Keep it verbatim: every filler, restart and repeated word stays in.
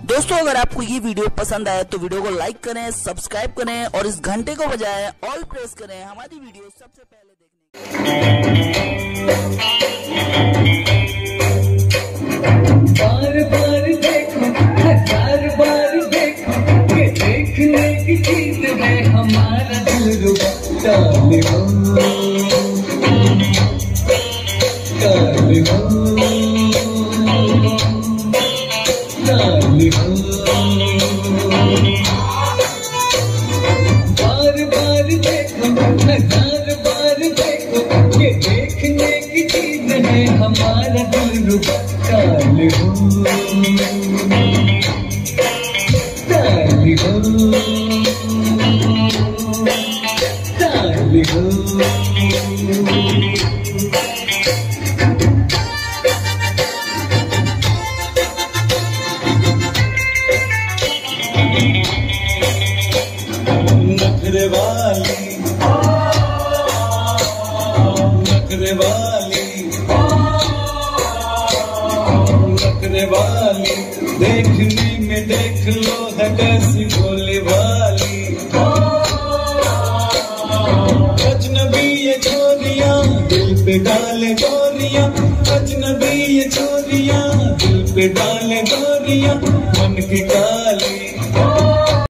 दोस्तों अगर आपको ये वीडियो पसंद आए तो वीडियो को लाइक करें, सब्सक्राइब करें और इस घंटे को बजाएं, ऑल प्रेस करें हमारी वीडियो सबसे पहले देखने। बार बार देखो, हजार बार देखो, ये देखने की चीज है हमारा दिल रुबा। काले हो, काले हो, काले हो। बार बार देखो, हजार बार देखो, ये देखने की चीज है हमारा दिल रुबा। काले हो, काले हो, काले हो। नखरे वाली, नखरे वाली, नखरे वाली, देखने में देख लो है कैसी भोले वाली। अजनबी ये छोरियां दिल पे डाले गोरियां, अजनबी ये छोरियां दिल पे डाले गोरियां, मन की काली